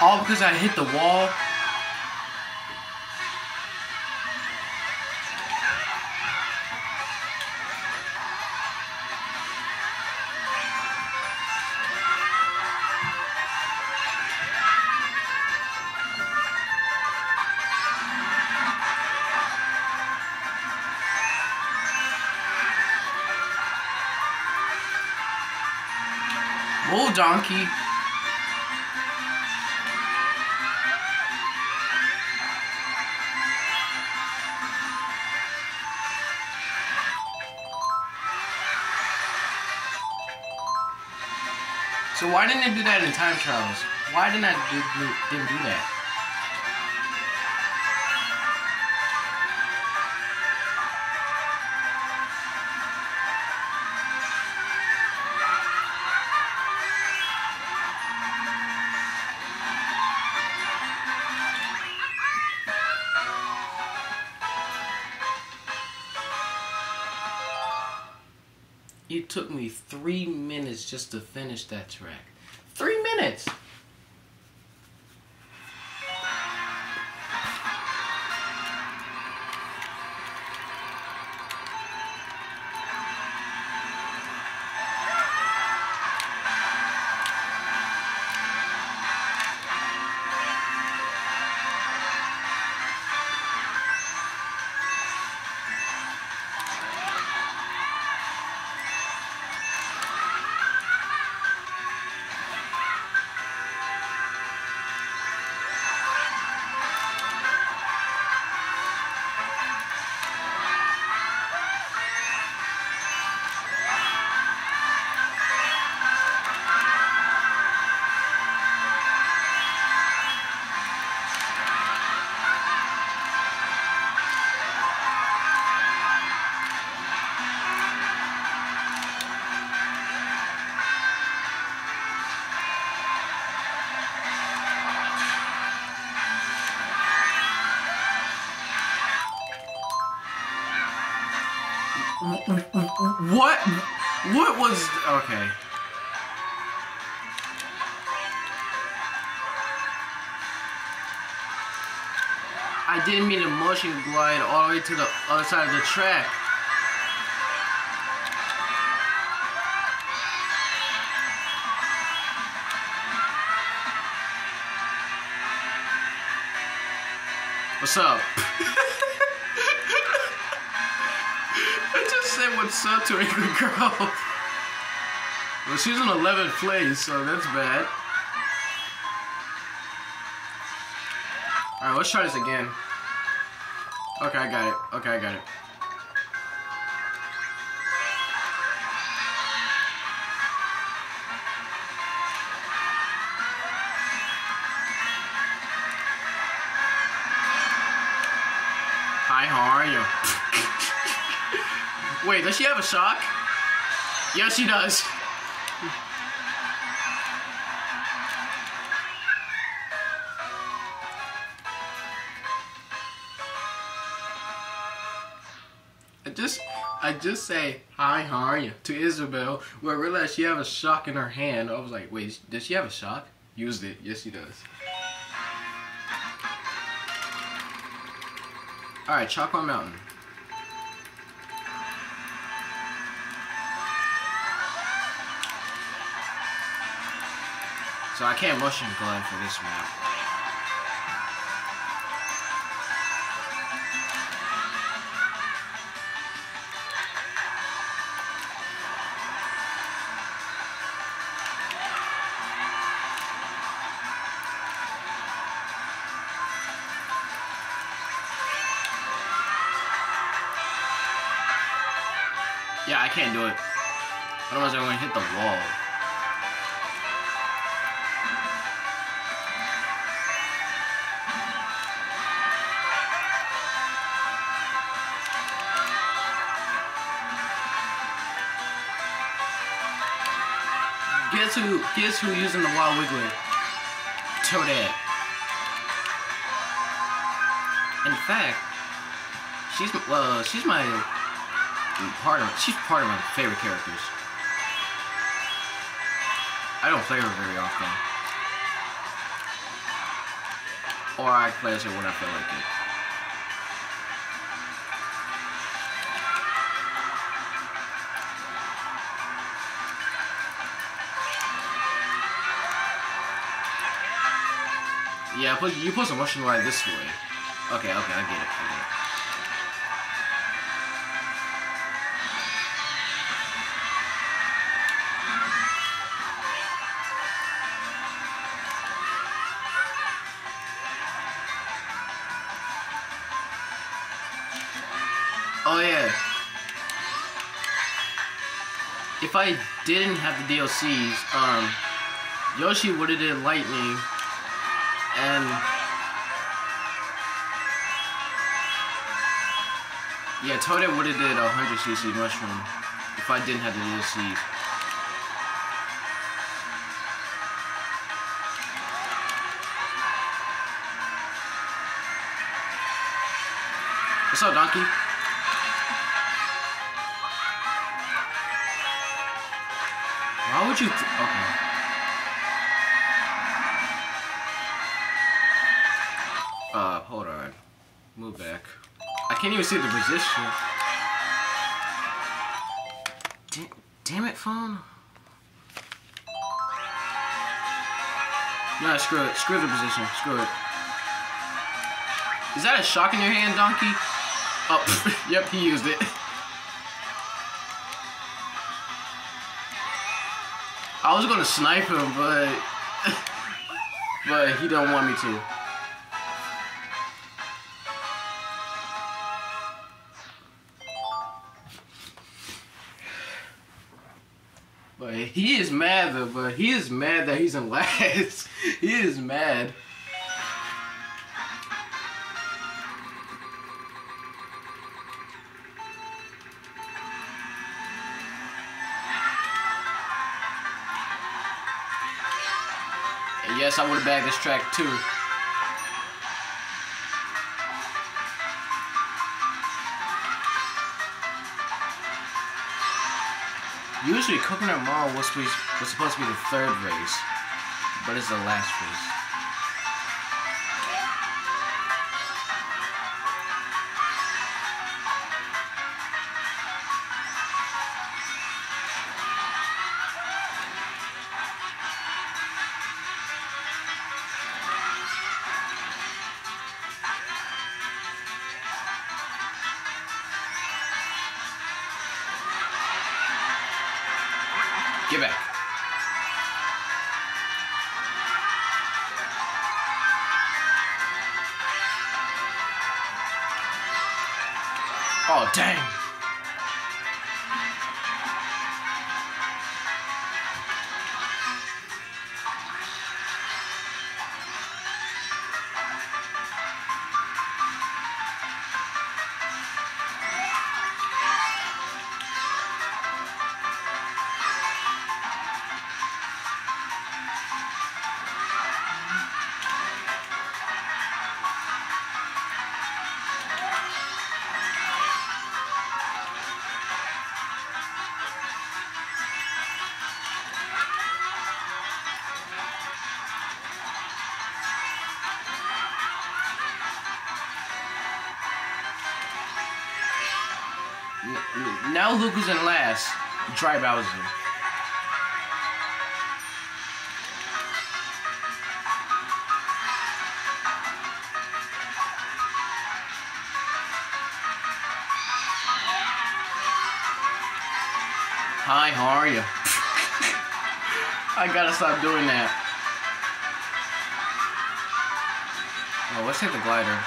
All because I hit the wall. Whoa, donkey. So why didn't it do that in Time Trials? Why didn't didn't do that? It took me 3 minutes just to finish that track. 3 minutes! What? What was... Okay. I didn't mean to motion glide all the way to the other side of the track. What's up? I just said what's up to a good girl. Well, she's in 11th place, so that's bad. Alright, let's try this again. Okay, I got it. Okay, I got it. Hi, how are you? Wait, does she have a shock? Yes, she does. I just say, hi, how are you, to Isabelle, where I realized she had a shock in her hand. I was like, wait, does she have a shock? Used it. Yes, she does. Alright, Chocolate Mountain. So I can't motion glide for this map. Yeah, I can't do it. Otherwise I'm going to hit the wall. Guess who using the Wild Wiggler? Toadette. In fact, she's part of my favorite characters. I don't play her very often. or I play as her when I feel like it. Yeah, you put some Russian right this way. Okay, I get it. Oh yeah. If I didn't have the DLCs, Yoshi would have did Lightning, and yeah, Toadette would have did 100cc Mushroom if I didn't have the DLCs. What's up, Donkey? Why would you? Okay. Hold on. Move back. I can't even see the position. Damn it, phone. No, screw it. Screw the position. Screw it. Is that a shock in your hand, Donkey? Oh, yep, he used it. I was gonna snipe him, but he don't want me to. But he is mad though. But he is mad that he's in last. He is mad. Yes, I would have bagged this track too. Usually Coconut Mall was supposed to be the third race, but it's the last race. Get back. Oh, dang. Now Luke is in last. Dry Bowser. Hi, how are you? I gotta stop doing that. Oh, let's hit the glider.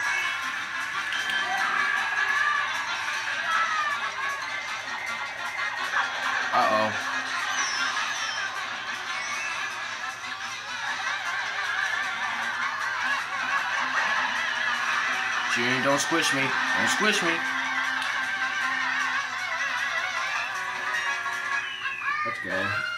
Uh-oh. June, don't squish me. Don't squish me. Let's go.